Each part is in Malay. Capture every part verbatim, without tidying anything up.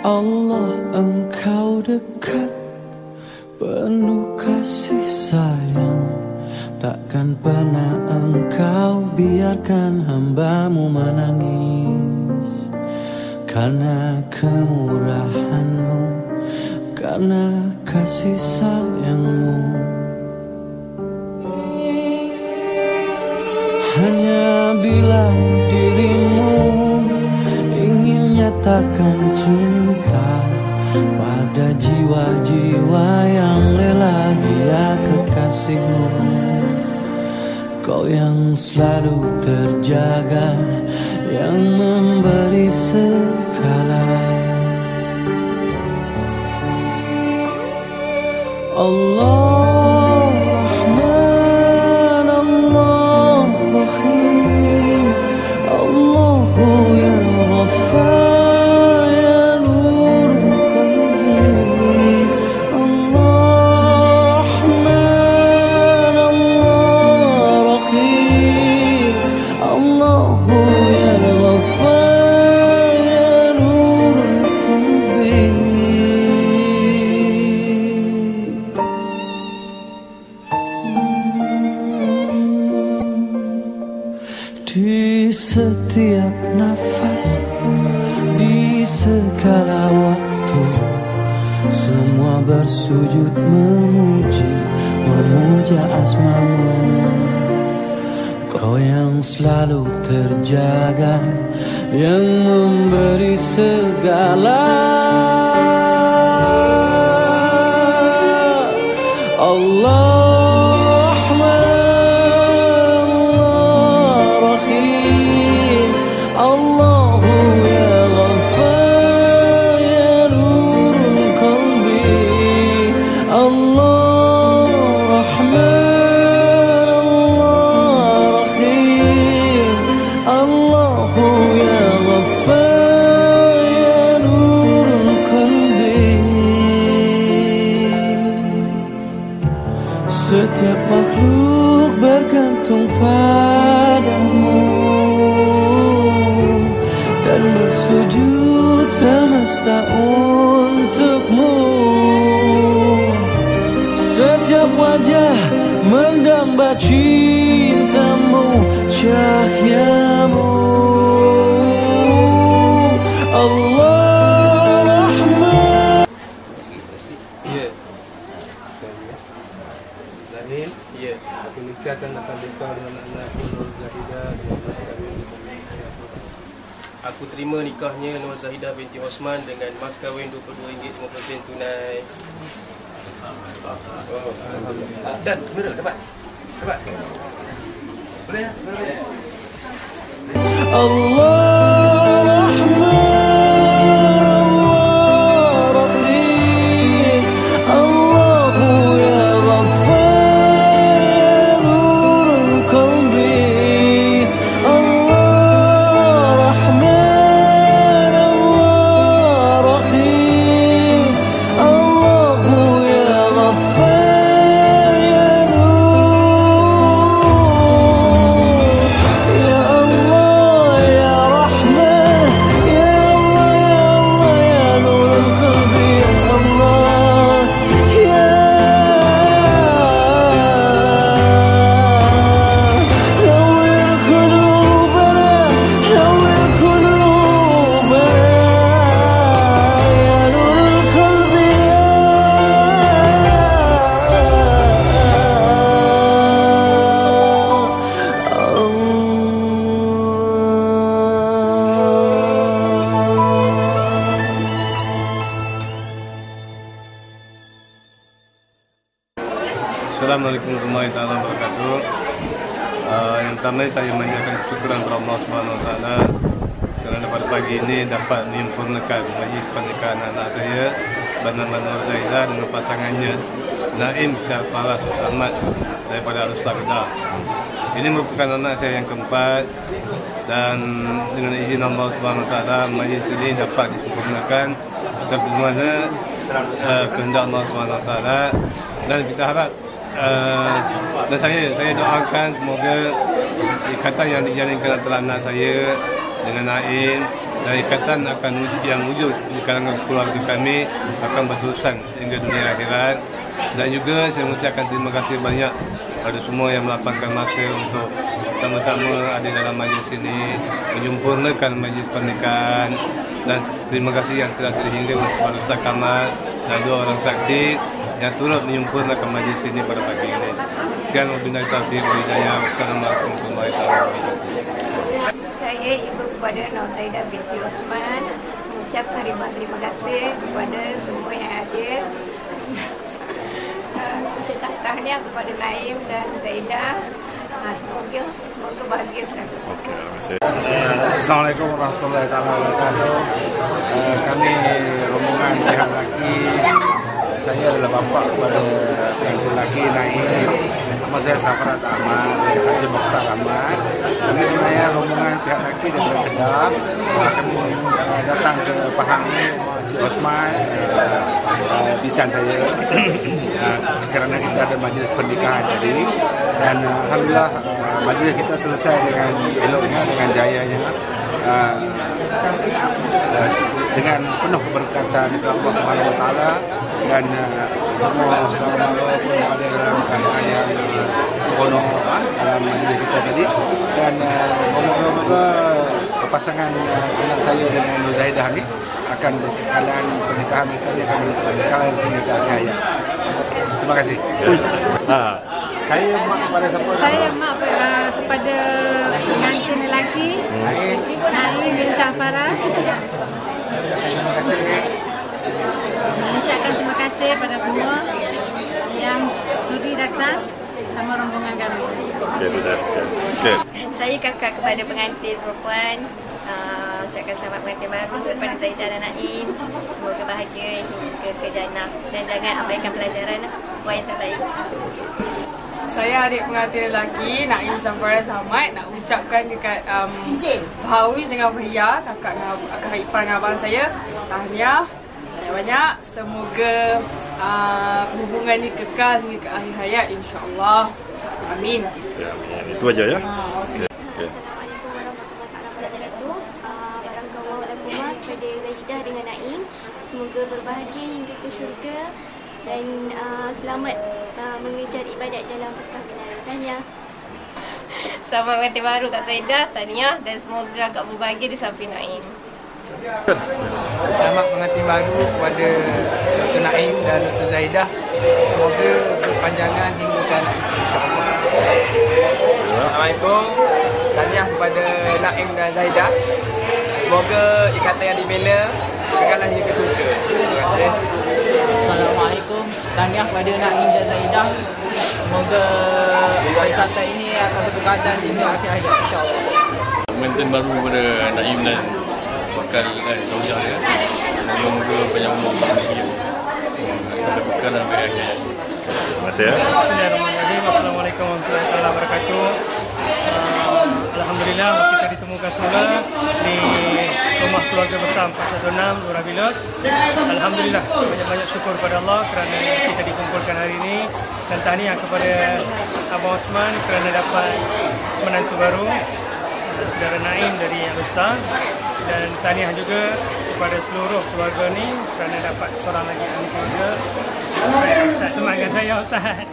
Allah, Engkau dekat, penuh kasih sayang. Takkan pernah Engkau biarkan hamba-Mu menangis. Karena kemurahan-Mu, karena kasih sayang-Mu. Hanya bila dirimu ingin nyatakan cinta pada jiwa-jiwa yang rela dia kekasihmu, kau yang selalu terjaga, yang memberi segala. Allah Rahman, Allah Rahim, Allahu ya Ghaffar ya Nur Qalbi. Allah Rahman, Allah Rahim, Allahu ya Ghaffar ya Nur Qalbi. Di setiap nafas, di segala waktu, semua bersujud memuji, memuja asma-Mu. Kau yang selalu terjaga, yang memberi segala. Allah setiap makhluk bergantung padamu dan bersujud semesta untukmu. Setiap wajah mendamba cintamu, cahyamu. Allah Rahman. Ya. Zahid, ya. Aku nikahkan akan nikah dengan anakku Nur Zahidah dengan mas kawin. Aku terima nikahnya Nur Zahidah binti Osman dengan mas kawin dua puluh dua ringgit lima puluh sen tunai. Oh, dan benar dapat. Dapat. Boleh? Boleh. Allah Assalamualaikum warahmatullahi wabarakatuh. Uh, yang pertama saya menyampaikan syukuran kepada Allah Subhanahu Wa Taala kerana pada pagi ini dapat menyempurnakan majlis pernikahan anak saya bernama Nur Zahidah dengan pasangannya Naim Syah Falah Ahmad daripada Al-Ustaz Kedah. Ini merupakan anak saya yang keempat dan dengan izin Allah Subhanahu Wa Taala majlis ini dapat disempurnakan sebagaimana uh, kehendak Allah Subhanahu Wa Taala, dan kita harap Uh, dan saya saya doakan semoga ikatan yang dijalinkan antara anak saya dengan Naim dan ikatan akan yang wujud di kalangan keluarga kami akan berterusan hingga dunia akhirat. Dan juga saya mengucapkan terima kasih banyak pada semua yang melapangkan masa untuk sama-sama ada dalam majlis ini, menyempurnakan majlis pernikahan. Dan terima kasih yang telah terhingga kepada Ustaz Kamal dan dua orang saksi yang turut menyempurnakan majlis ini pada pagi ini. Sekian wabillahi taufiq wal hidayah. Wassalamualaikum warahmatullahi wabarakatuh. Saya ibu kepada Nurhaidah binti Osman mengucapkan ribuan terima kasih kepada semua yang hadir. Ucapkan tahniah kepada Naim dan Zaidah. Semoga semoga bahagia selalu. Okey, terima kasih. Assalamualaikum warahmatullahi wabarakatuh. Uh, kami rombongan pihak lelaki, saya adalah bapa kepada pengantin lelaki Naim. Nama saya Safarat Ahmad, Haji Mokhtar Ahmad. Kami sebenarnya rombongan pihak lelaki dari Kedah. Kami uh, datang ke Pahang Cik Osman, uh, uh, bisan saya. uh, kerana kita ada majlis pernikahan tadi. Dan uh, Alhamdulillah uh, majlis kita selesai dengan eloknya, dengan jayanya. Uh, uh, dengan penuh keberkatan dari Allah Subhanahu Wa Taala dan uh, semua saudara-saudara pun ada dalam keadaan yang uh, seronok uh, dalam majlis kita tadi. Dan uh, moga-moga pasangan uh, anak saya dengan Nur Zaidah ni akan berkekalan pernikahan mereka ni akan berkekalan sehingga ke akhir hayat. Terima kasih. Ha. Saya mak kepada siapa? Saya mak uh, kepada pengantin lelaki Naim bin Safarat. Terima kasih. Mengucapkan terima kasih pada semua yang sudi datang sama rombongan kami. Okey, betul. Okey. Saya kakak kepada pengantin perempuan. Uh, ucapkan selamat pengantin baru kepada Zaidah dan Naim. Semoga bahagia hingga ke jannah dan jangan abaikan pelajaran. Buat yang terbaik. Saya adik pengantin lelaki Naim Safarat Ahmad nak ucapkan dekat um, cincin Bahawi dengan Bahia, kakak kakak ipar dengan abang saya, tahniah banyak-banyak. Semoga uh, hubungan ni kekal hingga ke akhir hayat, insya-Allah. Amin. Ya, amin. Itu aja ya. Okey. Okey. Assalamualaikum warahmatullahi wabarakatuh. Barakallahu lakuma kepada Zaidah dengan Naim. Semoga berbahagia hingga ke syurga dan uh, selamat uh, mengejar ibadat dalam berkah benar. Tahniah. Selamat pengantin baru Kak Zaidah, tahniah dan semoga agak berbahagia di samping Naim. Selamat pengantin baru kepada Doktor Naim dan Doktor Zaidah. Semoga berpanjangan hingga ke anak insya-Allah. Assalamualaikum. Tahniah kepada Naim dan Zaidah. Semoga ikatan yang dibina kekalan hingga ke syurga. Terima kasih. Assalamualaikum. Tahniah kepada Naim dan Zaidah. Semoga ikatan ini akan berkekalan hingga akhir hayat insya-Allah. Pengantin baru kepada Naim dan bakal eh, Zaudah ya. Semoga panjang umur bahagia. Ada berkah sampai akhir hayat. Terima kasih ya. Bismillahirrahmanirrahim. Assalamualaikum warahmatullahi wabarakatuh. Uh, Alhamdulillah kita ditemukan semula di rumah keluarga besar empat satu enam Lurah Bilot. Alhamdulillah banyak-banyak syukur kepada Allah kerana kita dikumpulkan hari ini dan tahniah kepada Abang Osman kerana dapat menantu baru, saudara Naim dari Al-Ustaz, dan tahniah juga kepada seluruh keluarga ni kerana dapat seorang lagi anak keluarga. Ustaz, temankan saya Ustaz.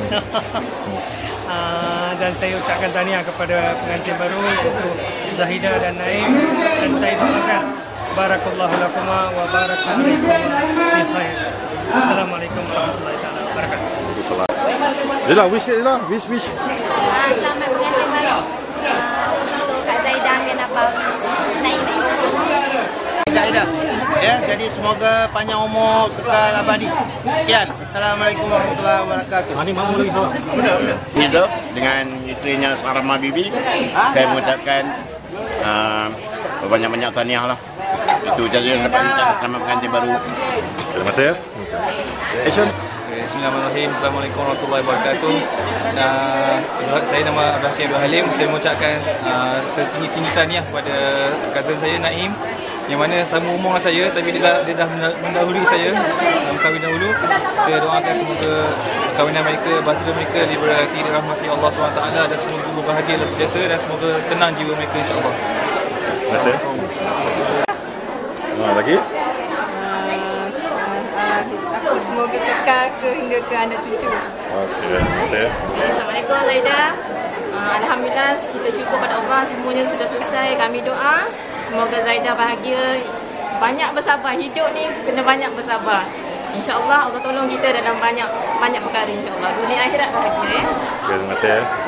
uh, dan saya ucapkan tahniah kepada pengantin baru iaitu Zahidah dan Naim, dan saya doakan barakallahu lakuma wa barakallahu fi khair. Assalamualaikum warahmatullahi wabarakatuh. Yalah, wish yalah, wish wish. Selamat pengantin baru untuk Kak Zaidah dan Abang Naim. Zaidah. Ya, jadi semoga panjang umur, kekal abadi. Sekian. Assalamualaikum warahmatullahi wabarakatuh. Ini mamu lagi soal. Itu dengan istrinya Sarma Bibi, saya mengucapkan uh, banyak-banyak tahniah lah. Itu jadi yang dapat ucapkan selamat pengantin baru. Terima kasih ya. Action. Bismillahirrahmanirrahim. Assalamualaikum warahmatullahi wabarakatuh. Uh, saya nama Abdul Hakim Abdul Halim. Saya mengucapkan uh, setinggi-tinggi tahniah kepada cousin saya Naim, yang mana sama umur dengan saya tapi dia dah, dia dah mendahului saya dalam kahwin dahulu. Saya doakan semoga kahwinan mereka, bahtera mereka diberkati dirahmati Allah subhanahu wa taala dan semoga berbahagia sentiasa dan semoga tenang jiwa mereka insya-Allah. Terima kasih. Ha, lagi? Aku semoga kekal ke hingga ke anak cucu. Okey, terima kasih. Assalamualaikum Zaida. Uh, Alhamdulillah kita syukur pada Allah semuanya sudah selesai. Kami doa semoga Zaida bahagia. Banyak bersabar. Hidup ni kena banyak bersabar. InsyaAllah Allah tolong kita dalam banyak banyak perkara insyaAllah. Dunia akhirat bahagia ya. Okay, terima kasih.